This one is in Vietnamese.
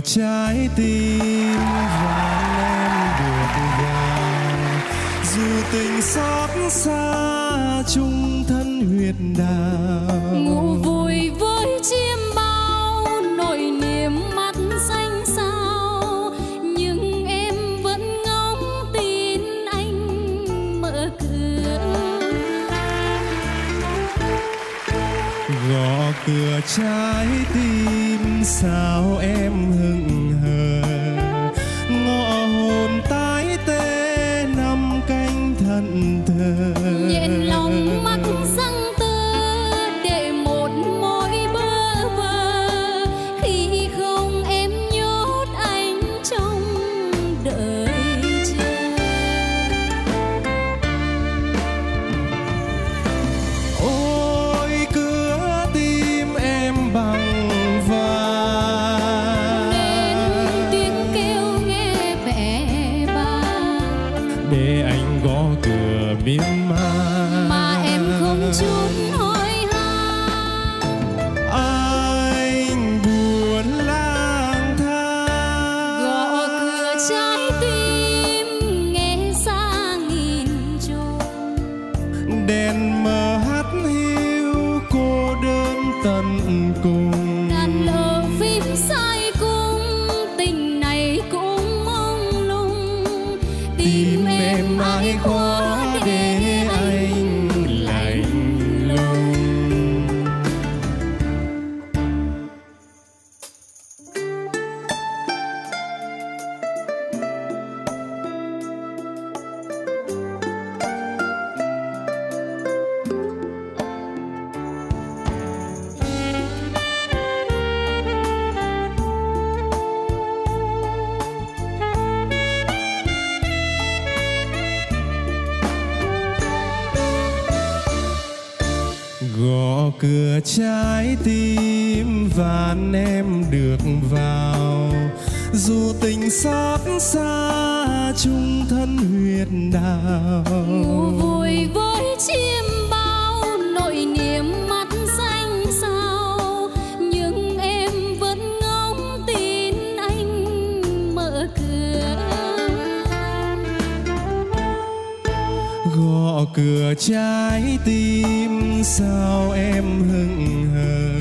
trái tim và em được vào, dù tình xót xa chung thân huyệt đào. Ngủ vùi với chiêm bao nỗi niềm mắt xanh xao, nhưng em vẫn ngóng tin anh mở cửa. Gõ cửa trái tim sao em hững hờ, ngọ hồn tái tê nằm canh thẫn thờ. Nhện lòng mắt răng tơ để một mối bơ vơ, khi không em nhốt anh trong đợi chờ. Ôi cửa tim em bằng vàng, Nên tiếng kêu nghe vẻ vang, để anh gõ cửa miên man mà em không chút hỏi han. anh buồn lang thang. Gõ cửa trái tim nghe xa nghìn trùng, Đèn mờ hắt hiu cô đơn tận cùng. đàn lờ phím sai cung, tình này cũng mông lung. Tim em mãi khó để anh lạnh lùng. Gõ cửa trái tim và em được vào, dù tình xót xa chung thân huyệt đào. Ngủ vùi với chiêm bao nỗi niềm mắt xanh xao, nhưng em vẫn ngóng tin anh mở cửa. Gõ cửa trái tim sao em hững hờ,